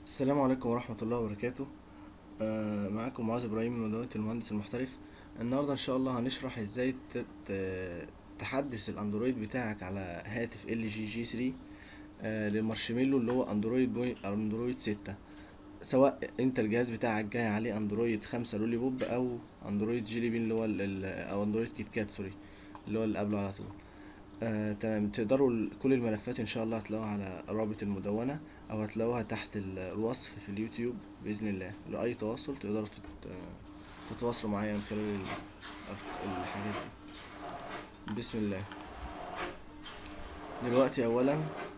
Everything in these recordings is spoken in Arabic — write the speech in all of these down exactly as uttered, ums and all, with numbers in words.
السلام عليكم ورحمة الله وبركاته. آه معاكم معاذ إبراهيم من مدونة المهندس المحترف. النهاردة إن شاء الله هنشرح إزاي ت- ت- تحدث الأندرويد بتاعك على هاتف ال جي جي ثري آه للمارشميلو اللي هو أندرويد بوي أندرويد ستة، سواء أنت الجهاز بتاعك جاي عليه أندرويد خمسة لولي بوب أو أندرويد جيلي بين اللي هو ال- ال- أو أندرويد كيت كات، سوري، اللي هو اللي قبله على طول. آه، تمام. تقدروا ال- كل الملفات ان شاء الله هتلاقوها على رابط المدونة، او هتلاقوها تحت ال- الوصف في اليوتيوب بإذن الله. لأي تواصل تقدروا تت... تتواصلوا معايا من خلال ال- الحاجات دي. بسم الله. دلوقتي اولا،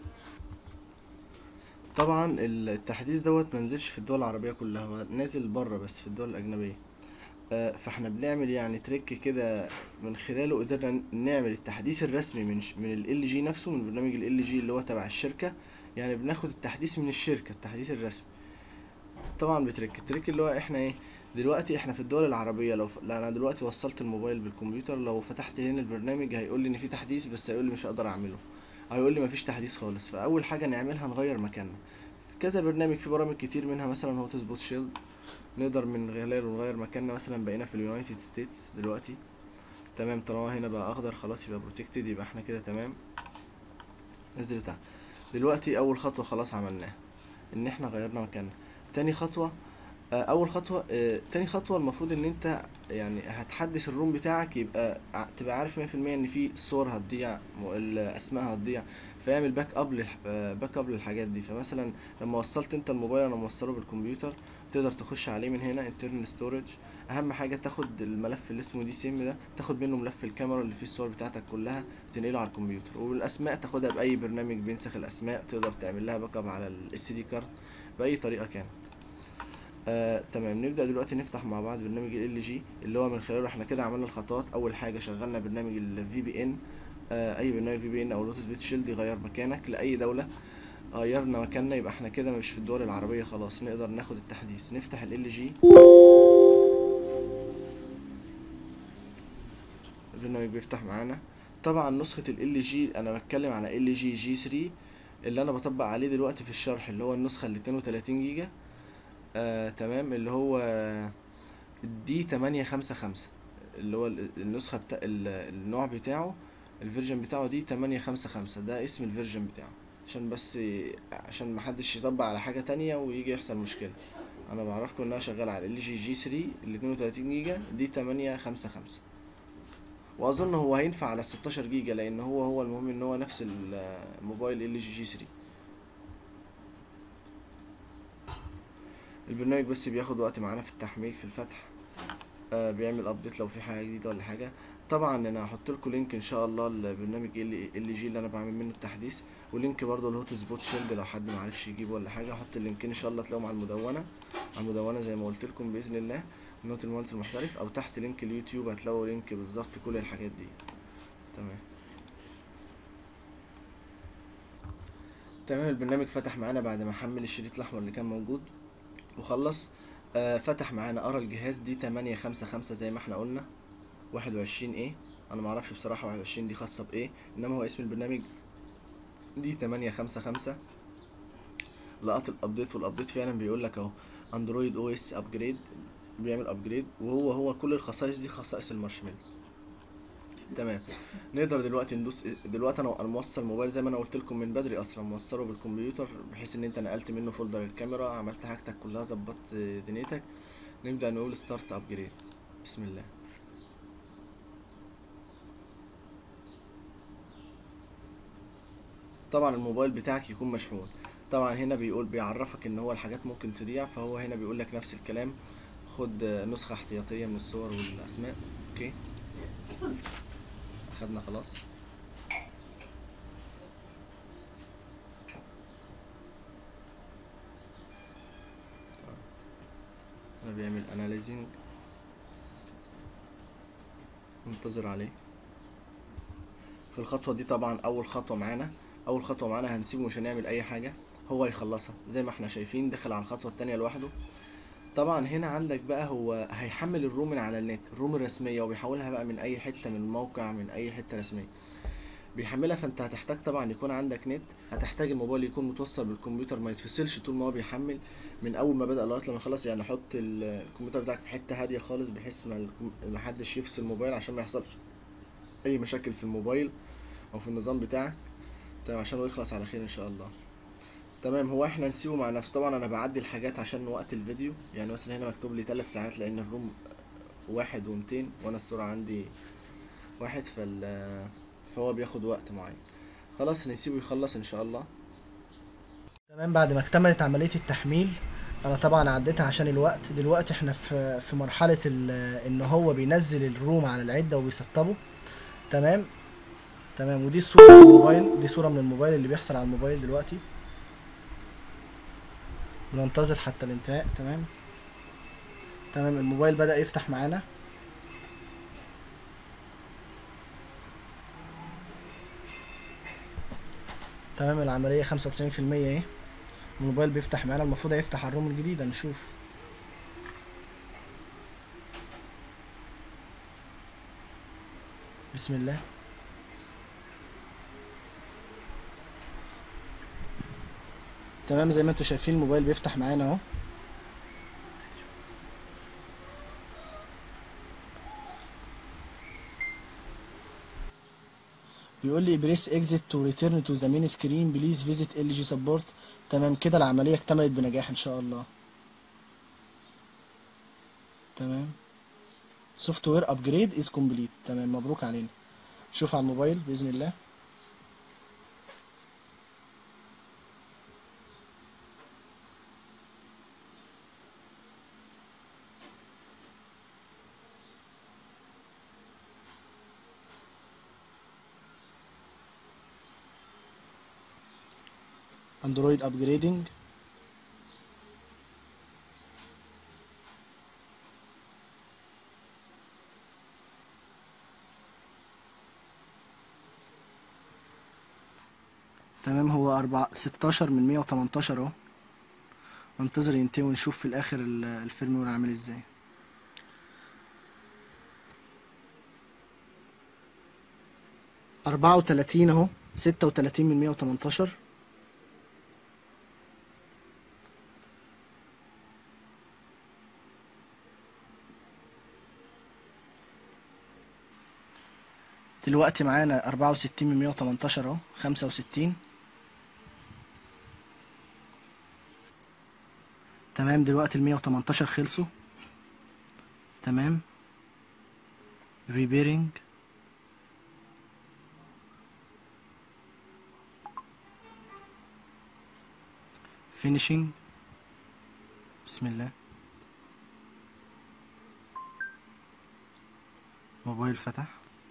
طبعا التحديث دوت منزلش في الدول العربية كلها، هو نازل بره بس في الدول الأجنبية. آه، فاحنا بنعمل يعني تريك كده، من خلاله قدرنا نعمل التحديث الرسمي من ش... من ال جي نفسه، من برنامج ال جي اللي هو تبع الشركة. يعني بناخد التحديث من الشركة، التحديث الرسمي. طبعا بتريك التريك اللي هو احنا ايه. دلوقتي احنا في الدول العربية، لو ف... لا انا دلوقتي وصلت الموبايل بالكمبيوتر، لو فتحت هنا البرنامج هيقول لي ان في تحديث، بس هيقول لي مش هقدر اعمله، هيقول لي مفيش تحديث خالص. فاول حاجة نعملها نغير مكاننا. كذا برنامج، في برامج كتير منها مثلا هوت سبوت شيلد، نقدر من خلاله نغير مكاننا. مثلا بقينا في اليونايتد ستيتس دلوقتي. تمام، طالما هنا بقى اخضر خلاص يبقى بروتكتد، يبقى احنا كده تمام. نزل تحت. دلوقتي اول خطوة خلاص عملناها، ان احنا غيرنا مكاننا. تاني خطوة، آه، اول خطوة آه، تاني خطوة المفروض ان انت يعني هتحدث الروم بتاعك، يبقى ع- تبقى عارف مية في المية ان في صور هتضيع، م- الاسماء هتضيع. فاعمل باك اب للح... آه، باك اب للحاجات دي. فمثلا لما وصلت انت الموبايل، انا موصله بالكمبيوتر، تقدر تخش عليه من هنا internal storage. اهم حاجة تاخد الملف اللي اسمه دي سيم ده، تاخد منه ملف الكاميرا اللي فيه الصور بتاعتك كلها، تنقله على الكمبيوتر. والاسماء تاخدها باي برنامج بينسخ الاسماء، تقدر تعمل لها باك اب على الاس دي كارد باي طريقة كانت. آه، تمام. نبدأ دلوقتي نفتح مع بعض برنامج ال جي، اللي هو من خلاله احنا كده عملنا الخطوات. أول حاجة شغلنا برنامج ال في بي إن. آه، أي برنامج في بي إن أو لوتس بيت شيلد يغير مكانك لأي دولة. غيرنا مكاننا، يبقى احنا كده مش في الدول العربية خلاص، نقدر ناخد التحديث. نفتح ال جي، البرنامج بيفتح معانا. طبعا نسخة ال جي، أنا بتكلم على ال جي جي ثري اللي أنا بطبق عليه دلوقتي في الشرح، اللي هو النسخة اللي اتنين وتلاتين جيجا. آه، تمام، اللي هو دي تمانية خمسة خمسة، اللي هو ال- النسخة بتاع ال- النوع بتاعه، الفيرجن بتاعه دي تمانية خمسة خمسة، ده اسم الفيرجن بتاعه. عشان بس عشان محدش يطبق على حاجة تانية ويجي يحصل مشكلة. انا بعرفكم انها شغالة على ال جي جي ثري ال اتنين وتلاتين جيجا دي تمانية خمسة خمسة. واظن هو هينفع على ستاشر جيجا، لان هو هو المهم ان هو نفس الموبايل ال جي جي ثري. البرنامج بس بياخد وقت معانا في التحميل، في الفتح. آه، بيعمل ابديت لو في حاجه جديده ولا حاجه. طبعا انا هحط لكم لينك ان شاء الله البرنامج ال ال جي اللي انا بعمل منه التحديث، ولينك برضه الهوت سبوت شيلد لو حد ما عرفش يجيبه ولا حاجه. هحط اللينكين ان شاء الله تلاقوهم على المدونه، على المدونه زي ما قلت لكم باذن الله، نوت المهندس المحترف، او تحت لينك اليوتيوب هتلاقوا لينك بالظبط كل الحاجات دي. تمام. تمام، البرنامج فتح معانا بعد ما حمل الشريط الاحمر اللي كان موجود وخلص. آه فتح معانا، قرا الجهاز دي تمانية خمسة خمسة زي ما احنا قلنا، واحد وعشرين ايه. انا معرفش بصراحة واحد وعشرين دي خاصة بايه، انما هو اسم البرنامج دي تمانية خمسة خمسة. لقط الابديت، والابديت فعلا بيقول لك اهو اندرويد او اس ابجريد، بيعمل ابجريد. وهو هو كل الخصائص دي خصائص المارشميلو. تمام. نقدر دلوقتي ندوس. دلوقتي انا انا موصل الموبايل زي ما انا قلت لكم من بدري، اصلا موصله بالكمبيوتر، بحيث ان انت نقلت منه فولدر الكاميرا، عملت حاجتك كلها، ظبطت دنيتك. نبدأ نقول ستارت ابجريد. بسم الله. طبعا الموبايل بتاعك يكون مشحون. طبعا هنا بيقول بيعرفك ان هو الحاجات ممكن تضيع، فهو هنا بيقول لك نفس الكلام. خد نسخة احتياطية من الصور والاسماء. اوكي، خدنا خلاص. هنا بيعمل اناليزنج، ننتظر عليه. في الخطوة دي طبعا اول خطوة معانا، اول خطوة معانا هنسيبه مش هنعمل اي حاجة، هو يخلصها. زي ما احنا شايفين دخل على الخطوة التانية لوحده. طبعا هنا عندك بقى هو هيحمل الروم من على النت، الروم الرسمية، وبيحولها بقى من اي حتة من الموقع، من اي حتة رسمية. بيحملها. فانت هتحتاج طبعا يكون عندك نت، هتحتاج الموبايل يكون متوصل بالكمبيوتر، ما يتفصلش طول ما هو بيحمل من اول ما بدأ لغايه لما يخلص. يعني حط ال- الكمبيوتر بتاعك في حته هاديه خالص، بحيث ما الكم- ما حدش يفصل الموبايل، عشان ما يحصلش اي مشاكل في الموبايل او في النظام بتاعك. تمام، عشان هو يخلص على خير ان شاء الله. تمام، هو احنا نسيبه مع نفسه. طبعا انا بعدي الحاجات عشان وقت الفيديو. يعني مثلا هنا مكتوب لي ثلاث ساعات لان الروم واحد ومتين، وانا السرعة عندي واحد، فال فهو بياخد وقت معين. خلاص هنسيبه يخلص ان شاء الله. تمام، بعد ما اكتملت عملية التحميل، انا طبعا عديتها عشان الوقت. دلوقتي احنا في في مرحلة ال- ان هو بينزل الروم على العدة وبيسطبه. تمام. تمام، ودي الصورة من الموبايل، دي صورة من الموبايل اللي بيحصل على الموبايل دلوقتي. بننتظر حتى الانتهاء. تمام. تمام، الموبايل بدأ يفتح معانا. تمام، العملية خمسة وتسعين في المية اهي. الموبايل بيفتح معانا، المفروض هيفتح على الروم الجديدة. نشوف. بسم الله. تمام، زي ما انتوا شايفين الموبايل بيفتح معانا اهو. بيقول لي بريس اكزيت تو ريتيرن تو ذا مين سكرين بليز فيزيت ال جي سبورت. تمام كده العملية اكتملت بنجاح ان شاء الله. تمام، سوفت وير ابجريد از كومبليت. تمام، مبروك علينا. شوف على الموبايل باذن الله. اندرويد ابجريدنج. تمام، هو أربعة ستاشر من مية وتمنتاشر اهو. ننتظر ينتهي ونشوف في الاخر ال- الفيرموير عامل ازاي. أربعة وتلاتين اهو، ستة وتلاتين من مية وتمنتاشر. دلوقتي معانا أربعة وستين من مية وتمنتاشر اهو، خمسة وستين. تمام، دلوقتي ال مية وتمنتاشر خلصوا. تمام، ريبيرنج. فينيشنج. بسم الله. موبايل فتح.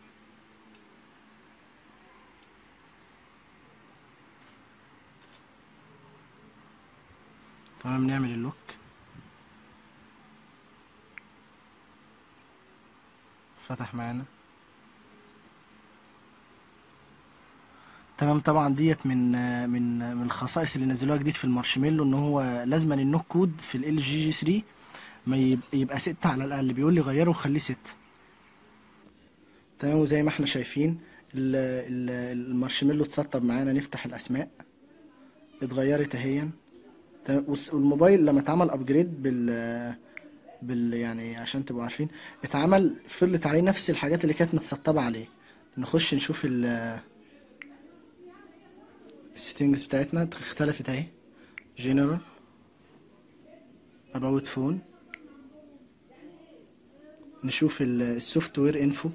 تمام، نعمل اللوك. فتح معانا. تمام، طبعا ديت من من من الخصائص اللي نزلوها جديد في المارشميلو، ان هو لازما النوك كود في ال جي جي ثلاثة ما يب- يبقى ستة على الاقل. بيقول لي غيره وخليه ستة. تمام، وزي ما احنا شايفين ال- ال- المارشميلو اتسطب معانا. نفتح الاسماء، اتغيرت اهي. تمام، والس- والموبايل لما اتعمل ابجريد بال بال يعني عشان تبقوا عارفين، اتعمل فضلت عليه نفس الحاجات اللي كانت متسطبة عليه. نخش نشوف ال- السيتنجز بتاعتنا اختلفت اهي. جنرال، اباوت فون، نشوف السوفت وير انفو.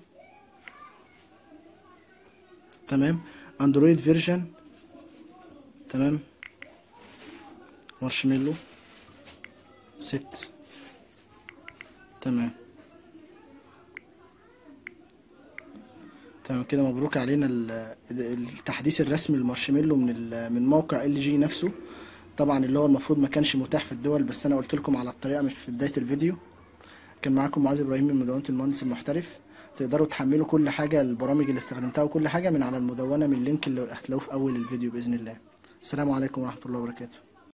تمام، اندرويد فيرجن. تمام، مارشميلو ست. تمام. تمام كده مبروك علينا ال- التحديث الرسمي للمارشميلو من ال- من موقع ال جي نفسه. طبعا اللي هو المفروض ما كانش متاح في الدول، بس انا قلت لكم على الطريقه مش في بدايه الفيديو. كان معاكم معاذ ابراهيم من مدونة المهندس المحترف. تقدروا تحملوا كل حاجة، البرامج اللي استخدمتها وكل حاجة من على المدونة من اللينك اللي هتلاقوه في أول الفيديو بإذن الله. السلام عليكم ورحمة الله وبركاته.